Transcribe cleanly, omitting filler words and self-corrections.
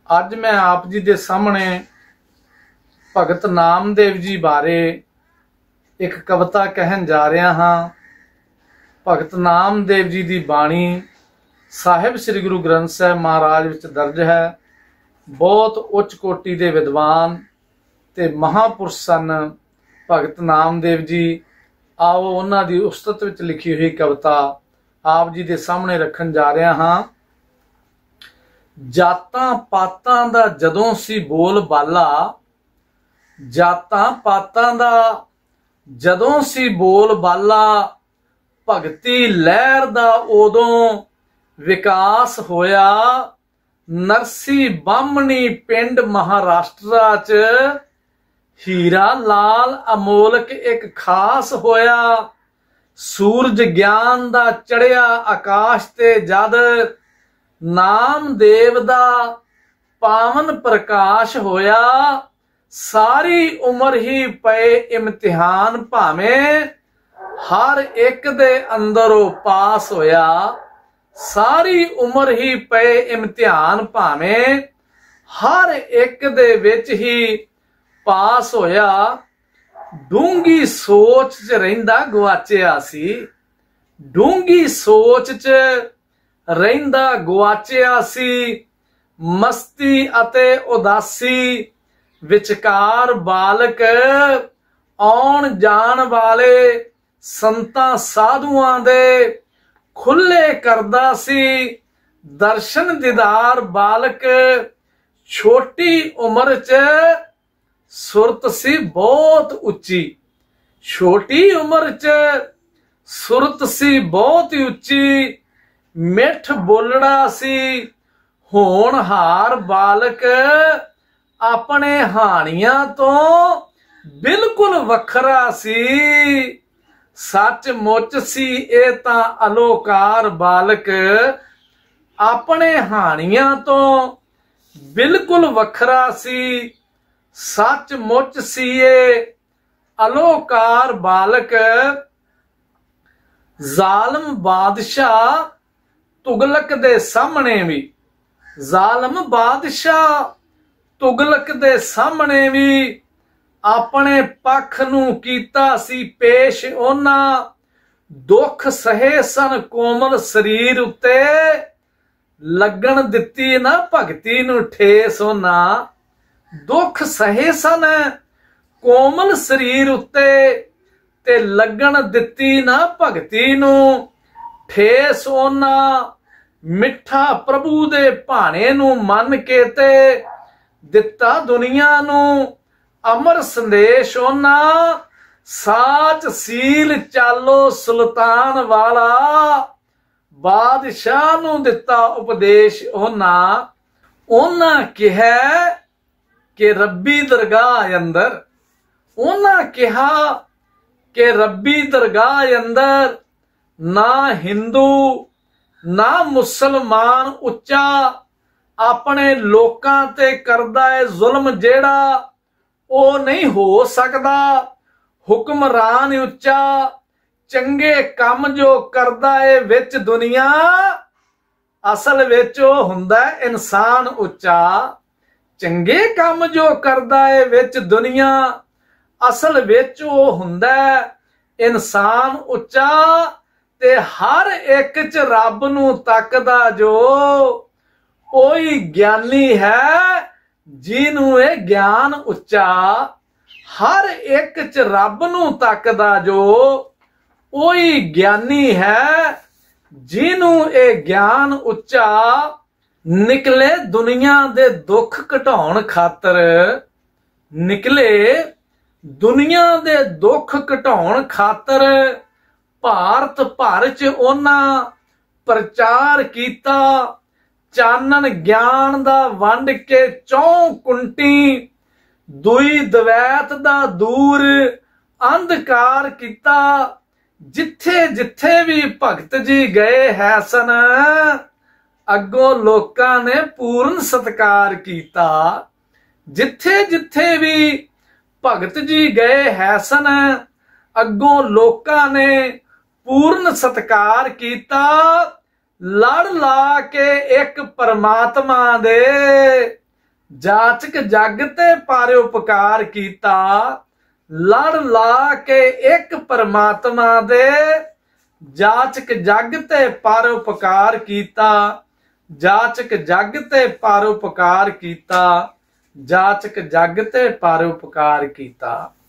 ਅੱਜ मैं आप जी के सामने भगत नामदेव जी बारे एक कविता कहन जा रहा हाँ। भगत नामदेव जी की बाणी साहिब श्री गुरु ग्रंथ साहिब महाराज विच दर्ज है। बहुत उच्च कोटि के विद्वान ते महापुरुष सन भगत नामदेव जी। आओ उन्हां दी उस्तत विच लिखी हुई कविता आप जी के सामने रखन जा रहा हाँ। जातां पातां दा जदों सी बोल बाला, जातां पातां दा जदों सी बोल बाला, भगती लहर दा उदों विकास होया। नरसी बामणी पिंड महाराष्ट्रा च हीरा लाल अमोलक एक खास होया। सूरज ज्ञान दा चढ़िया आकाश ते जद नामदेव दा पावन प्रकाश होया। सारी उम्र ही पे इम्तिहान भावें हर एक दे अंदरों पास होया। सारी उम्र ही पे इम्तिहान भावें हर एक दे विच ही पास होया। डूंगी सोच च रहिंदा गवाचिया सी, डूंगी सोच च रहिंदा गवाचिया सी। मस्ती अते उदासी विचकार बालक आउण जाण वाले संतां साधुआं दे खुले करदा सी। दर्शन दीदार बालक छोटी उम्र च सुरत सी बहुत उच्ची। छोटी उम्र च सुरत सी बहुत ही उच्ची। मिठ बोलड़ा सी होनहार बालक अपने हानियां तो बिल्कुल वखरा सी। सच मुच सी ए तां अलोकार बालक अपने हानियां तो बिल्कुल वखरा सी। सच मुच सी ए अलोकार बालक। जालम बादशाह तुगलक दे सामने भी, जालम बादशाह तुगलक दे सामने भी अपने पख नूं कीता सी पेश ओना। दुख सहे सन कोमल शरीर उत्ते लगन दित्ती ना भगती नूं ठेस ओना। दुख सहे सन कोमल शरीर उत्ते ते लगन दित्ती ना भगती नूं ठेस ओना। मिठा प्रभु दे भाणे नूं मन के ते दिता दुनिया नूं अमर संदेश ओना। साच सील चालो सुल्तान वाला बादशाह नूं दिता उपदेश ओना। ओना कहा कि रब्बी दरगाह अंदर, ओना कहा कि रब्बी दरगाह अंदर ना हिंदू ना मुसलमान उच्चा अपने लोकां ते करदा है जुल्म जेड़ा ओ नहीं हो सकदा। हुक्मरान उच्चा चंगे काम जो करदा है विच दुनिया असल विच ओ हुंदा इंसान उच्चा। चंगे काम जो करदा है विच दुनिया असल विच ओ हुंदा इंसान उच्चा। ते हर एक च रब नूं तकदा जो ओही ज्ञानी है जिन्हूं ए ज्ञान उच्चा। हर एक च रब नूं तकदा जो ओही ज्ञानी है जिन्हूं ए ज्ञान उच्चा। निकले दुनिया दे दुख घटाउण खातर, निकले दुनिया दे दुख घटाउण खातर भारत भर च उन्हां प्रचार कीता। चानन ज्ञान दा वंड के चौं कुंटी दुई द्वैत दा दूर अंधकार कीता। जिथे जिथे भी भगत जी गए है सन अगों लोकां ने पूर्ण सत्कार कीता। जिथे जिथे भी भगत जी गए है सन अगों लोकां ने पूर्ण सत्कार कीता। लड़ ला के एक परमात्मा दे जाचक जग ते परोपकार कीता, लड़ ला के एक परमात्मा दे। जाचक जग ते परोपकार कीता, जाचक जग ते परोपकार कीता, जाचक जग ते परोपकार कीता।